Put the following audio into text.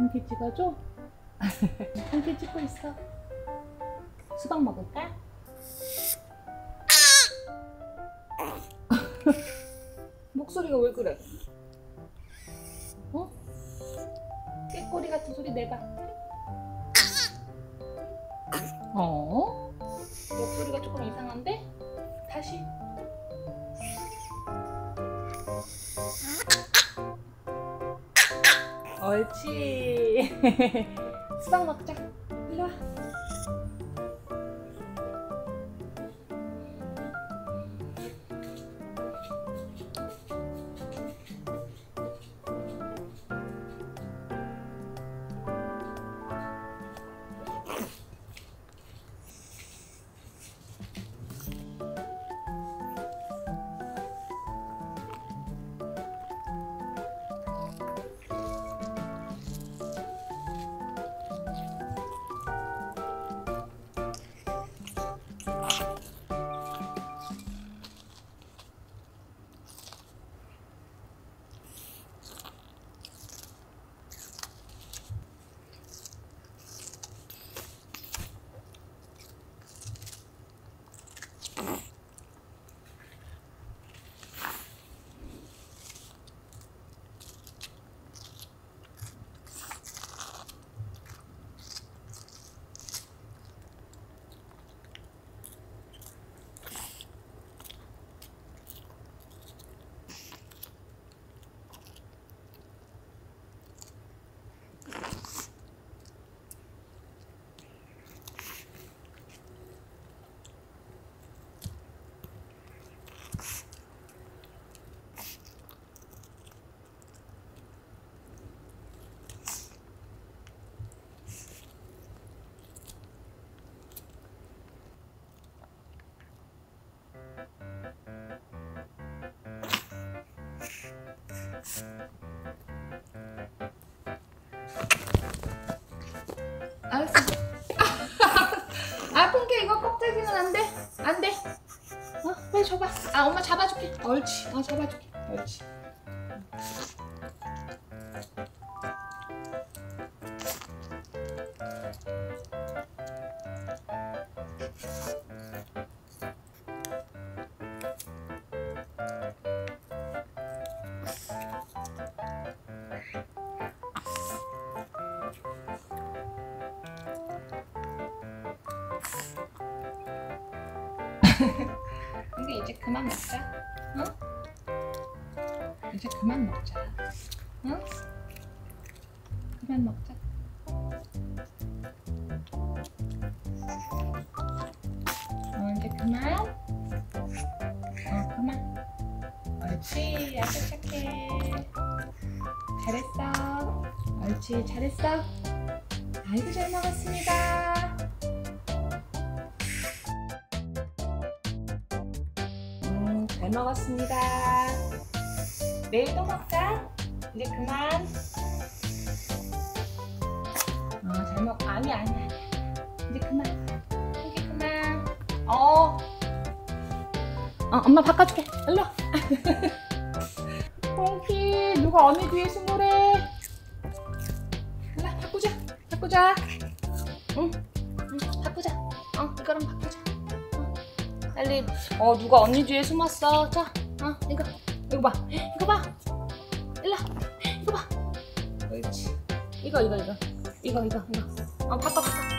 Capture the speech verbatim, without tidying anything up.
폰키 찍어줘? 폰키 찍고 있어. 수박 먹을까? 목소리가 왜 그래? 어? 꾀꼬리 같은 소리 내봐. 어? 목소리가 조금 이상한데? 다시. 옳지. 수박 먹자. 일로 와. 알았어. 아, 폰키 이거 껍데기는 안 돼. 안 돼. 어, 빨리 줘봐. 아, 엄마 잡아줄게. 옳지. 어, 잡아줄게. 옳지. 근데 이제 그만 먹자. 어? 이제 그만 먹자. 어? 그만 먹자. 어, 이제 그만. 어, 그만. 옳지. 아주 착해. 잘했어. 옳지. 잘했어. 아이고, 잘 먹었습니다. 잘 먹었습니다. 내일 또 먹자. 이제 그만. 어, 잘 먹. 아니 아니 아니. 이제 그만. 이제 그만. 어. 어, 엄마 바꿔줄게. 일로. 폰키, 누가 언니 뒤에 숨으래. 일로 바꾸자. 바꾸자. 응. 응. 바꾸자. 어, 이거랑 바꾸자. 빨리. 어, 누가 언니 뒤에 숨었어. 자, 어, 이거 이거 봐. 이거 봐. 일로. 이거 봐. 옳지. 이거 이거 이거 이거 이거 이거. 어, 바꿔 바꿔.